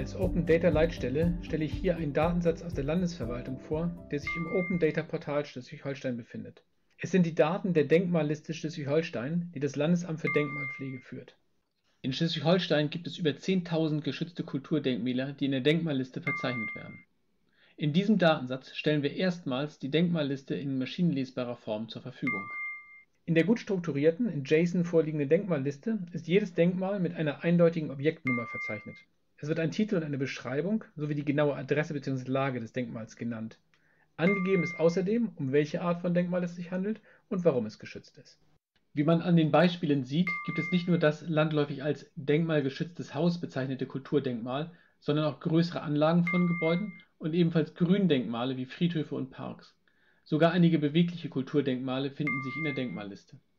Als Open Data Leitstelle stelle ich hier einen Datensatz aus der Landesverwaltung vor, der sich im Open Data Portal Schleswig-Holstein befindet. Es sind die Daten der Denkmalliste Schleswig-Holstein, die das Landesamt für Denkmalpflege führt. In Schleswig-Holstein gibt es über 10.000 geschützte Kulturdenkmäler, die in der Denkmalliste verzeichnet werden. In diesem Datensatz stellen wir erstmals die Denkmalliste in maschinenlesbarer Form zur Verfügung. In der gut strukturierten, in JSON vorliegenden Denkmalliste ist jedes Denkmal mit einer eindeutigen Objektnummer verzeichnet. Es wird ein Titel und eine Beschreibung sowie die genaue Adresse bzw. Lage des Denkmals genannt. Angegeben ist außerdem, um welche Art von Denkmal es sich handelt und warum es geschützt ist. Wie man an den Beispielen sieht, gibt es nicht nur das landläufig als denkmalgeschütztes Haus bezeichnete Kulturdenkmal, sondern auch größere Anlagen von Gebäuden und ebenfalls Gründenkmale wie Friedhöfe und Parks. Sogar einige bewegliche Kulturdenkmale finden sich in der Denkmalliste.